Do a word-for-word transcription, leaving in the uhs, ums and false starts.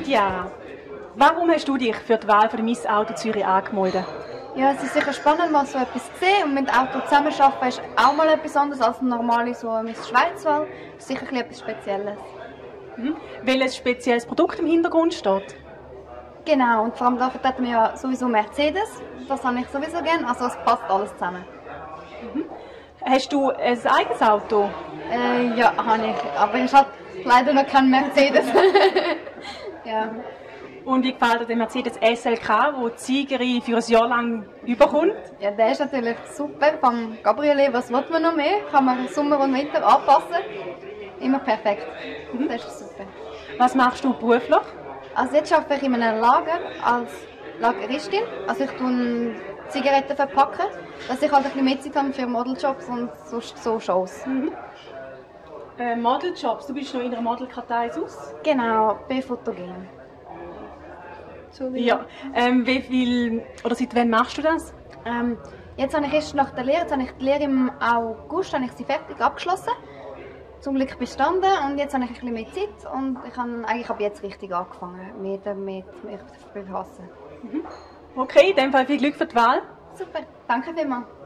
Chiara, warum hast du dich für die Wahl für die Miss Auto Zürich angemeldet? Ja, es ist sicher spannend, mal so etwas zu sehen. Und mit Auto zusammenarbeiten ist auch mal etwas anderes als eine normale so Miss Schweiz-Wahl. Das ist sicher ein bisschen etwas Spezielles. Mhm. Welches spezielles Produkt im Hintergrund steht? Genau, und vor allem da vertreten wir ja sowieso Mercedes. Das habe ich sowieso gerne, also es passt alles zusammen. Mhm. Hast du ein eigenes Auto? Äh, ja, habe ich. Aber ich habe leider noch keinen Mercedes. Ja. Und wie gefällt dir der Mercedes S L K, wo die Siegerin für ein Jahr lang überkommt? Ja, der ist natürlich super. Vom Gabriele, was will man noch mehr? Kann man Sommer und Winter anpassen. Immer perfekt. Mhm. Das ist super. Was machst du beruflich? Also jetzt arbeite ich in einem Lager als Lageristin. Also ich tue Zigaretten verpacken, dass ich halt ein bisschen Mitzeit habe für Modeljobs und so, so Shows. Mhm. Äh, Modeljobs, du bist noch in einer Modelkartei aus? Genau, bin fotogen. Ja. Ähm, wie viel, oder seit wann machst du das? Ähm, jetzt habe ich erst nach der Lehre, jetzt habe ich die Lehre im August habe ich sie fertig abgeschlossen. Zum Glück bestanden und jetzt habe ich ein bisschen mehr Zeit und ich habe eigentlich ab jetzt richtig angefangen, mich damit mich zu befassen. Mhm. Okay, in dem Fall viel Glück für die Wahl. Super, danke vielmals.